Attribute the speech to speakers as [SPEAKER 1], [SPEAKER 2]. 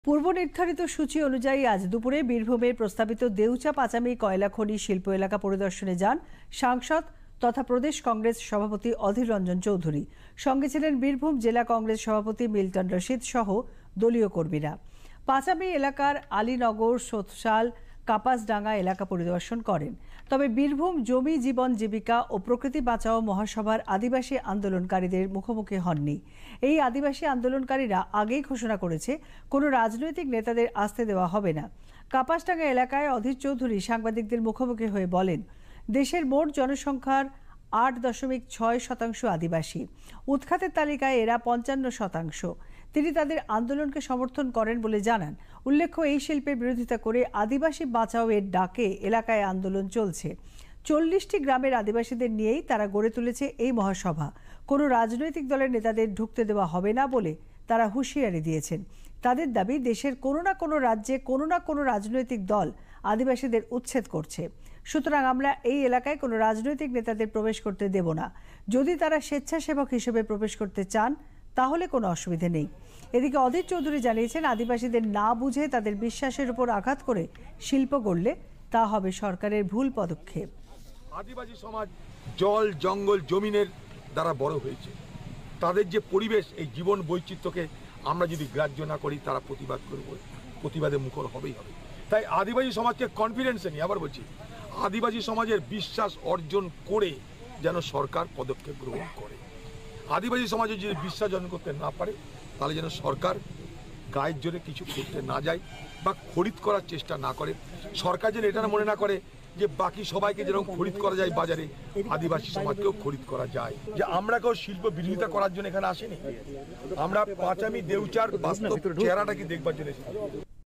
[SPEAKER 1] পূর্ব নির্ধারিত সূচি অনুযায়ী আজ দুপুরে বীরভূমের প্রস্তাবিত দেউচা পাচামি কয়লা খনি শিল্প এলাকা পরিদর্শনে যান সাংসদ তথা প্রদেশ কংগ্রেস সভাপতি অধীর রঞ্জন চৌধুরী। সঙ্গে ছিলেন বীরভূম জেলা কংগ্রেস সভাপতি মিল্টন রশিদ সহ দলীয় কর্মীরা। পাচামি এলাকার আলীনগর, সোতশাল, কাপাসডাঙ্গা এলাকা পরিদর্শন করেন। তবে বীরভূম জমি জীবন জীবিকা ও প্রকৃতি বাঁচাও মহাসভার আদিবাসী আন্দোলনকারীদের মুখোমুখি হননি। এই আদিবাসী আন্দোলনকারীরা আগেই ঘোষণা করেছে কোনো রাজনৈতিক নেতাদের আসতে দেওয়া হবে না। কাপাসডাঙ্গা এলাকায় অধীর চৌধুরী সাংবাদিকদের মুখোমুখি হয়ে বলেন, দেশের মোট জনসংখ্যার 8.6% আদিবাসী। উৎখাতের তালিকায় এরা 55%। তিনি তাদের আন্দোলনকে সমর্থন করেন বলে জানান। উল্লেখ্য, এই শিল্পের বিরোধিতা করে আদিবাসী বাঁচাও এর ডাকে এলাকায় আন্দোলন চলছে। 40টি গ্রামের আদিবাসীদের নিয়েই তারা গড়ে তুলেছে এই মহাসভা। কোনো রাজনৈতিক দলের নেতাদের ঢুকতে দেওয়া হবে না বলে তারা হুঁশিয়ারি দিয়েছেন। তাদের দাবি, দেশের কোনো না কোনো রাজ্যে কোনো না কোনো রাজনৈতিক দল আদিবাসীদের উচ্ছেদ করছে। সুতরাং আমরা এই এলাকায় কোনো রাজনৈতিক নেতাদের প্রবেশ করতে দেব না। যদি তারা স্বেচ্ছাসেবক হিসেবে প্রবেশ করতে চান তাহলে কোনো অসুবিধে নেই। এদিকে অধীর চৌধুরী জানিয়েছেন, আদিবাসীদের না বুঝে তাদের বিশ্বাসের উপর আঘাত করে শিল্প গড়লে তা হবে সরকারের ভুল পদক্ষেপ।
[SPEAKER 2] আদিবাসী সমাজ জল, জঙ্গল, জমিনের দ্বারা বড় হয়েছে। তাদের যে পরিবেশ, এই জীবন বৈচিত্র্যকে আমরা যদি গ্রাহ্য না করি, তারা প্রতিবাদ করব, প্রতিবাদে মুখর হবেই হবে। তাই আদিবাসী সমাজকে কনফিডেন্সে নিয়ে আবার বলছি, আদিবাসী সমাজের বিশ্বাস অর্জন করে যেন সরকার পদক্ষেপ গ্রহণ করে। আদিবাসী সমাজে যদি বিশ্বাস অর্জন করতে না পারে, তাহলে যেন সরকার গায়ের জোরে কিছু করতে না যায় বা খরিদ করার চেষ্টা না করে। সরকার যেন এটা মনে না করে যে বাকি সবাইকে যেরকম খরিদ করা যায় বাজারে, আদিবাসী সমাজকেও খরিদ করা যায়। যে আমরা কেউ শিল্প বিরোধিতা করার জন্য এখানে আসিনি, আমরা পাচামি দেউচার বাস্তব চেহারাটাকে দেখবার জন্য এসেছি।